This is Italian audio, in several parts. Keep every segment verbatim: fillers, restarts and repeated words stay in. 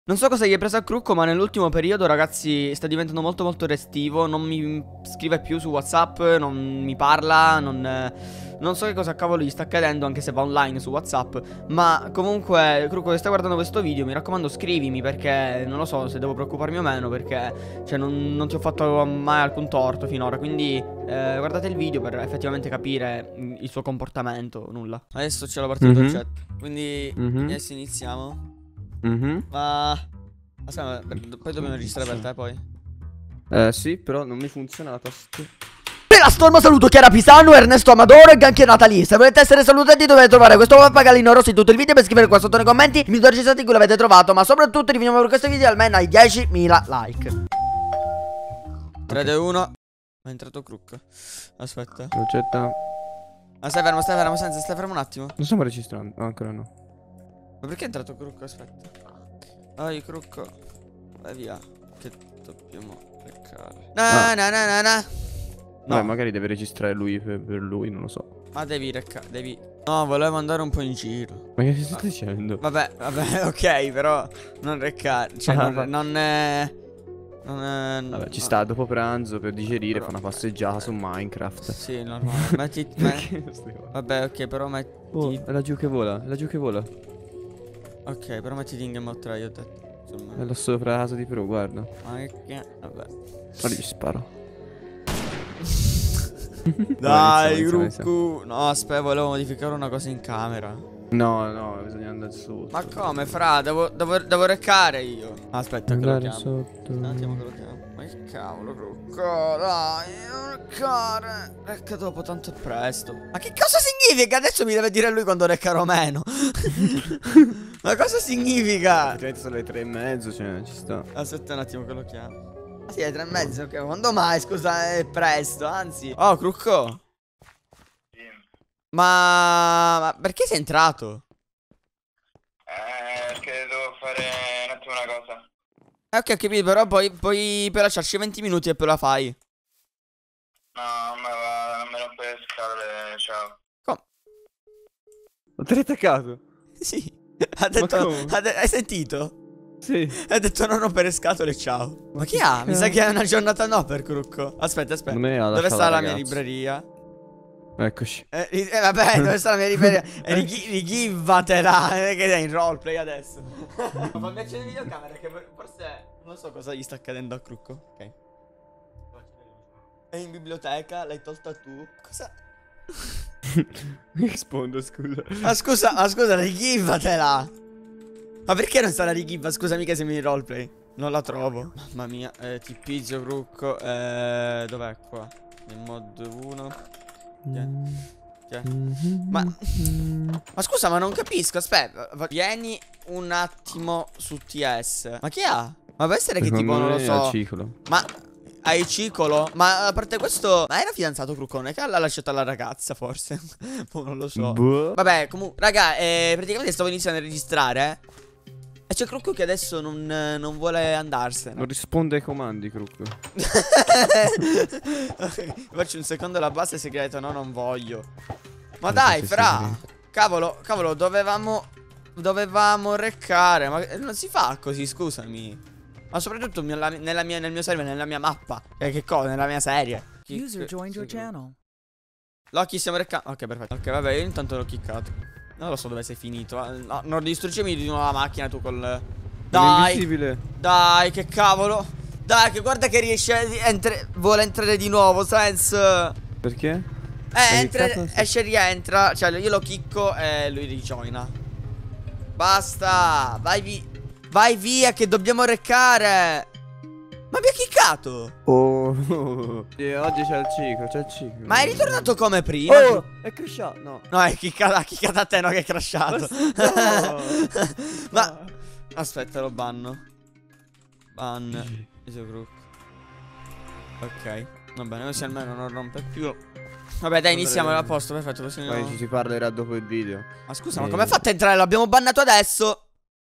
Non so cosa gli è preso a Crucco, ma nell'ultimo periodo, ragazzi, sta diventando molto molto restivo. Non mi scrive più su WhatsApp, non mi parla, non, eh, non so che cosa cavolo gli sta accadendo, anche se va online su WhatsApp. Ma comunque, Crucco, che stai guardando questo video, mi raccomando scrivimi, perché non lo so se devo preoccuparmi o meno, perché cioè non, non ti ho fatto mai alcun torto finora. Quindi eh, guardate il video per effettivamente capire mm, il suo comportamento, nulla. Adesso c'è la partita del Mhm. chat, quindi Mhm. adesso iniziamo. Mhm. Ma aspetta, per- poi dobbiamo registrare per te poi. Eh sì, però non mi funziona la tastiera. Bella Stormo, saluto Chiara Pisano, Ernesto Amadoro e anche Natalie. Se volete essere salutati dovete trovare questo pappagalino rosso in tutto il video per scrivere qua sotto nei commenti i migliori registrati in cui l'avete trovato. Ma soprattutto rifiniamo per questo video almeno ai diecimila like. tre, due, uno. È entrato Crook. Aspetta. Procetta. Ma stai fermo, stai fermo, senza, stai fermo un attimo. Non stiamo registrando. No, ancora no. Ma perché è entrato Crook? Aspetta. Dai, Crook. Vai via. Che dobbiamo beccare. Na Ah. na na na na. No, No, magari deve registrare lui per, per lui, non lo so. ma devi reccare, devi... No, volevo andare un po' in giro. Ma che stai dicendo? Vabbè, vabbè, ok, però non reccare. Cioè, Ah, non, va- non è... Non è... Vabbè, ci no. sta dopo pranzo per digerire, Però- fa una passeggiata su Minecraft. Sì, normale. Metti... me- Perché non stai qua? Vabbè, ok, però metti... Oh, è laggiù che vola, è laggiù che vola. Ok, però mettiti in game mode tre, io ho detto. Insomma. È là sopra la casa di Pro, guarda. Ma che... Vabbè. Guarda, gli sparo. Dai, iniziamo, iniziamo, Ruccu. No, aspetta, volevo modificare una cosa in camera. No, no, bisogna andare sotto. Ma come, fra? Devo, devo, devo reccare io. Aspetta, che lo Andare chiamo. sotto. Un attimo che lo chiamo. Ma che cavolo, Rucco? Dai, reccare. Recca dopo, tanto è presto. Ma che cosa significa? Adesso mi deve dire lui quando reccherò meno. Ma cosa significa? Effettivamente sono le tre e mezzo, cioè, ci sta. Aspetta un attimo che lo chiamo. Ah, sì, è tre e mezzo, ok. Quando mai? Scusa, è presto, anzi. Oh, Crucco. Ma... ma perché sei entrato? Eh, perché devo fare un attimo una cosa. Eh, ok, ho capito, però poi, poi per lasciarci venti minuti e poi la fai. No, non me va, non me rompere le scatole, ciao. Come? Ho te l'hai attaccato? Sì. Ha detto... come? ha de- hai sentito? Sì. Ha detto non rompere scatole, ciao. Ma chi ha? Mi sa che è una giornata no per Crucco. Aspetta, aspetta. Non me ne ha Dove lasciata sta la la mia ragazza. libreria? Eccoci. Eh, ri- eh, vabbè, dove sta la mia libreria? Eh, righi- Righivatela. Eh, che sei in roleplay adesso. Fammi accendere la videocamera che forse non so cosa gli sta accadendo a Crucco. Ok. È in biblioteca, l'hai tolta tu. Cosa? Rispondo, scusa. Ma scusa, ma scusa, righivatela. Ma perché non sta la righiva? Scusa, mica siamo in roleplay. Non la trovo. Mamma mia, eh, ti pizzo, Crucco. Eh, dov'è qua? In mod uno. Ma... ma scusa, ma non capisco. Aspetta, va- vieni un attimo su T S. Ma chi ha? Ma può essere che Secondo tipo, non lo me è so. al ciclo. Ma hai cicolo? Ma a parte questo, ma era fidanzato Cruccone? Che l'ha lasciata la ragazza, forse? Boh, non lo so. Boh. Vabbè, comunque, raga, eh, praticamente stavo iniziando a registrare. Eh? E c'è Crucco che adesso non, non vuole andarsene. Non risponde ai comandi, Crook. Faccio un secondo la base segreta. No, non voglio. Ma Come dai, base fra. segreta? Cavolo, cavolo, dovevamo. Dovevamo reccare. Ma non si fa così, scusami. Ma soprattutto nella, nella mia, nel mio server, nella mia mappa. Eh, che cosa? Nella mia serie. Chi- User che- joined your sì. channel. Loki, stiamo reccando. Ok, perfetto. Ok, vabbè, io intanto l'ho kiccato. Non lo so dove sei finito. Ma- No, non distruggermi di nuovo la macchina tu col. Sono Dai. invisibile. Dai, che cavolo. Dai, che guarda che riesce a entra- vuole entrare di nuovo, Sense. Perché? Eh, Hai entra, iniziato? esce e rientra. Cioè, io lo chicco e lui rijoina. Basta. Vai via. Vai via che dobbiamo reccare. Ma mi ha chiccato. Oh. Sì, oggi c'è il ciclo, c'è il ciclo. Ma è ritornato come prima. Oh, è crashato. No. No, è chiccata, ha chiccato a te, no, che è crashato. No. Ma aspetta, lo banno. Ban Isogroup. Ok, va bene, così almeno non rompe più. Vabbè, dai, iniziamo a posto, perfetto, così Poi no. ci si parlerà dopo il video. Ma scusa, ma Eh. come ha fatto a entrare? L'abbiamo bannato adesso.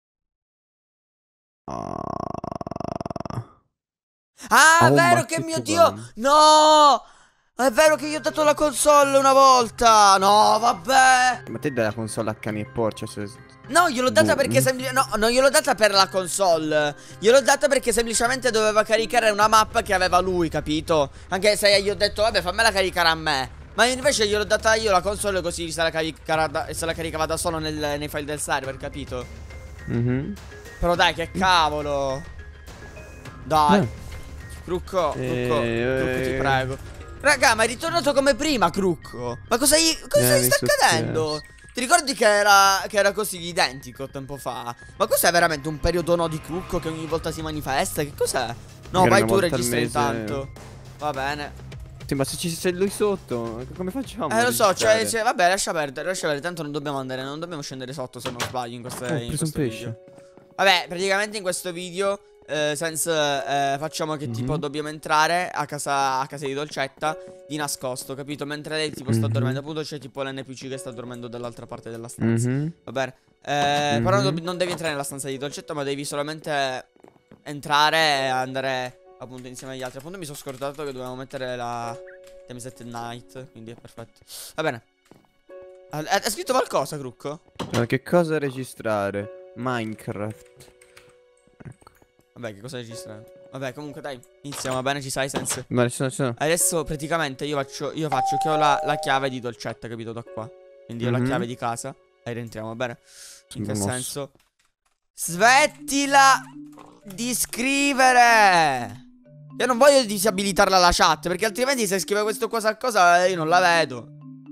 Ah. Ah, Oh, vero ma che che mio tu Dio. ban. No. È vero che gli ho dato la console una volta. No, vabbè. Ma te dai la console a cani e porci, cioè... No, gliel'ho data Boh. perché semplicemente. No, non gliel'ho data per la console. Gliel'ho data perché semplicemente doveva caricare una mappa che aveva lui, capito? Anche se gli ho detto, vabbè, fammela caricare a me. Ma invece gliel'ho data io la console, così se la, carica, se la caricava da solo nel, nei file del server, capito? Mhm. Però dai, che cavolo. Dai. Eh. Crucco, Crucco, Eh, Crucco, ti eh. prego. Raga, ma è ritornato come prima, Crucco. Ma cosa gli, cosa Eh, gli mi sta è accadendo? successo. Ti ricordi che era, che era così identico tempo fa? Ma cos'è veramente un periodo no di Crucco che ogni volta si manifesta? Che cos'è? No, Magari vai una tu, volta al registra mese. intanto. Va bene. Sì, ma se ci c'è lui sotto, come facciamo? Eh, a lo so, cioè, registrare? cioè, vabbè, lascia perdere, lascia perdere. Tanto non dobbiamo andare, non dobbiamo scendere sotto se non sbaglio in, queste, Oh, ho in preso un questo pesce. video. Vabbè, praticamente in questo video eh, Sense eh, facciamo che tipo Mhm. dobbiamo entrare a casa, a casa di Dolcetta di nascosto, capito? Mentre lei tipo sta Mhm. dormendo, appunto c'è tipo l'N P C che sta dormendo dall'altra parte della stanza. Mhm. Va bene. Eh, Però non, Mhm. dobb- non devi entrare nella stanza di Dolcetta, ma devi solamente entrare e andare appunto insieme agli altri. Appunto mi sono scordato che dovevamo mettere la Timeset Night, quindi è perfetto. Va bene. Hai scritto qualcosa, Crucco? Ma che cosa registrare? Minecraft. Ecco. Vabbè, che cosa registra? Vabbè, comunque dai, iniziamo, va bene, ci sai, Sense? Ma ci sono, ci sono. Adesso praticamente io faccio, io faccio che ho la, la chiave di Dolcetta, capito, da qua. Quindi ho la Mhm. chiave di casa e rientriamo, va bene? In che Mosso. senso? Smettila di scrivere! Io non voglio disabilitarla la chat, perché altrimenti se scrive questo cosa a cosa io non la vedo.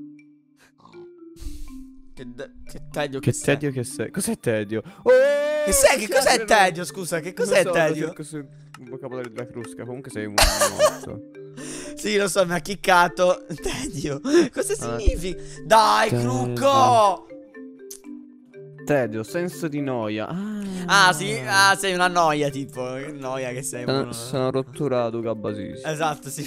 Che, che tedio che, Che sei. tedio che sei. Cos'è tedio? Oh, Che sei? Che cioè, cos'è non- tedio? Scusa, che non cos'è so, lo tedio? cerco sul vocabolario della crusca. Comunque sei un morto. Sì, lo so, mi ha chiccato. Tedio. Cosa Ah. significa? Dai, Tedio. Crucco! Tedio, senso di noia. Ah, Ah, sì? Ah, sei una noia, tipo. Che noia che sei. Sono, uno. sono rotturato, gabbasisi. Esatto, sì.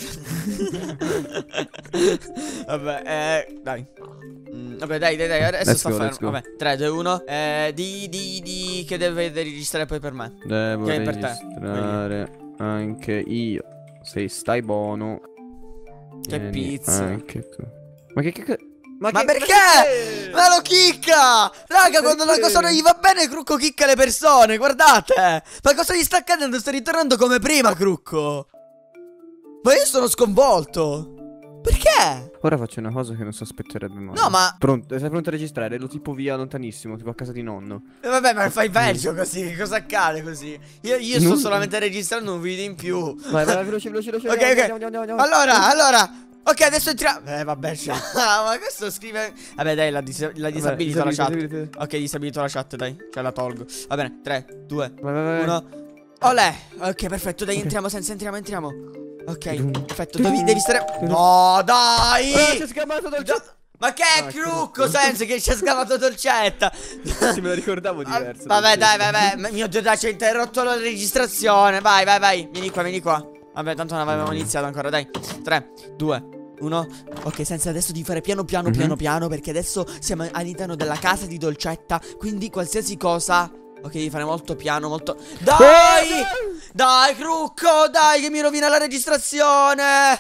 Vabbè, eh, dai. Mm, vabbè, dai, dai, dai, adesso Let's sta go, fermo. let's go. Vabbè, tre, due, uno. Eh, di, di, di, che dovete registrare poi per me. Devo Che è per te. registrare anche io. Se stai buono. Che vieni pizza. Anche tu. Ma che che... Ma che- perché? Ma lo chicca! Raga, quando una Perché? cosa non gli va bene, Crucco chicca le persone, guardate! Ma cosa gli sta accadendo? Sta ritornando come prima, Crucco! Ma io sono sconvolto! Perché? Ora faccio una cosa che non sospetterebbe mai. No, ma... Pronto, sei pronto a registrare? Lo tipo via lontanissimo, tipo a casa di nonno. eh, Vabbè, ma fai peggio così, che cosa accade così? Io, io sto Non- solamente registrando un video in più. Vai, vai, veloce, veloce, veloce. Ok, andiamo, ok. andiamo, andiamo, andiamo. Allora, allora... Ok, adesso entriamo... Eh, vabbè, ciao. Ma questo scrive... Vabbè, dai, la, dis la disabilito la chat. disabilito. Ok, disabilito la chat, dai. Cioè, la tolgo. Va bene, tre, due, Vai, vai, vai. uno. Olè. Ok, perfetto, dai, Ok. entriamo senza, entriamo, entriamo. Ok, Dum. perfetto, devi, devi stare... No, dai! Ah, c'è scamato dal chat. Ma che è Ah, Crucco, Crucco. senza che ci ha scavato Dolcetta? Sì, me la ricordavo Ah, diversa. vabbè, dai, vai, vai. Ma mio Dio, dai, ci ha interrotto la registrazione. Vai, vai, vai. Vieni qua, vieni qua. Vabbè, tanto non avevamo Mm. iniziato ancora, dai. tre, due, uno. Ok, senza adesso di fare piano piano, Mhm. piano piano, perché adesso siamo all'interno della casa di Dolcetta. Quindi qualsiasi cosa... Ok, devi fare molto piano, molto... Dai! Dai, Crucco, dai, che mi rovina la registrazione!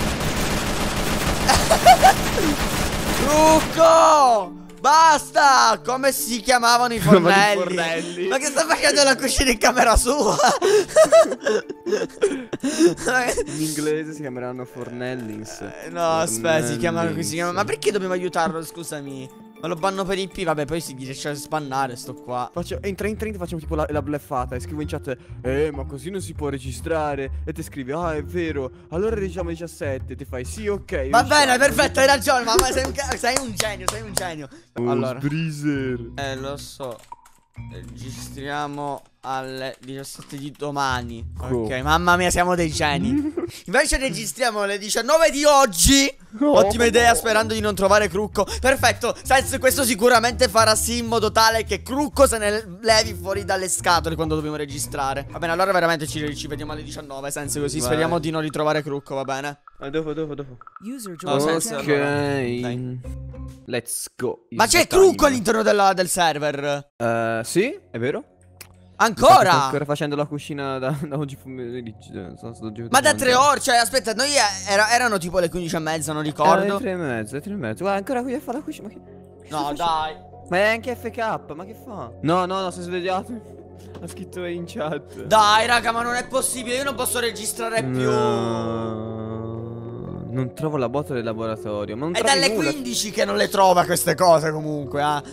Crucco! Basta! Come si chiamavano i Chiamavano i fornelli? fornelli. Ma che sta facendo la cucina in camera sua? In inglese si chiameranno fornellings. Eh, no, aspetta, si chiamano così. Si chiamano... Ma Fornellings. perché dobbiamo aiutarlo? Scusami. Ma lo banno per I P, vabbè, poi si riesce a spannare sto qua. Faccio, entra in trenta, facciamo tipo la, la bleffata e scrivo in chat: Eh, ma così non si può registrare. E te scrivi: ah, è vero. Allora registriamo diciassette. Ti fai: sì, ok. Va registriamo." bene, perfetto, hai ragione, ma, ma sei, un ca- sei un genio, sei un genio. Oh, Allora, Sbreezer. eh, lo so. Registriamo alle diciassette di domani. Cool. Ok, mamma mia, siamo dei geni. Invece registriamo alle diciannove di oggi. Oh. Ottima idea, sperando di non trovare Crucco. Perfetto, senza questo sicuramente farà sì in modo tale che Crucco se ne levi fuori dalle scatole quando dobbiamo registrare. Va bene, allora veramente ci, ci vediamo alle diciannove, senza così. Vai. Speriamo di non ritrovare Crucco, va bene? Ah, dopo, dopo, dopo. User No, joined your senza- Ok. channel. Dai. Let's go. Ma It's c'è the time. Crucco all'interno della- del server. Eh, sì, è vero? Ancora? Sto ancora facendo la cucina da, da oggi pomeriggio. non so, sto giocando Ma da con tre te. ore, cioè aspetta, noi eh, era- erano tipo le quindici e mezza, non Erano le ricordo. tre e mezza, le tre e mezza. Guarda, ancora qui a fare la cucina. Ma che, che sta No, facendo? dai. Ma è anche F K, ma che fa? No, no, no, si è svegliato. Ha scritto in chat. Dai, raga, ma non è possibile, io non posso registrare più. No, non trovo la botola del laboratorio. Ma non È trovi dalle nulla. quindici che non le trova queste cose comunque, ah.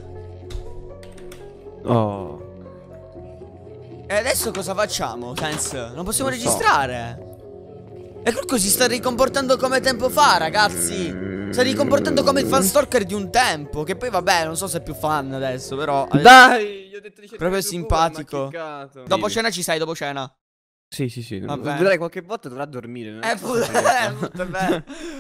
Oh. E adesso cosa facciamo, Sense? Non possiamo Non so. registrare. E Curco si sta ricomportando come tempo fa, ragazzi. Sta ricomportando come il fan stalker di un tempo. Che poi vabbè, non so se è più fan adesso, però Dai, gli ho detto di cercare proprio su simpatico. Google, ma che cazzo. dopo Sì. cena ci sei, dopo cena. Sì, sì, sì. Vabbè. Vedrai qualche volta dovrà dormire. non è Eh, che pure, sta eh, tutto è bene.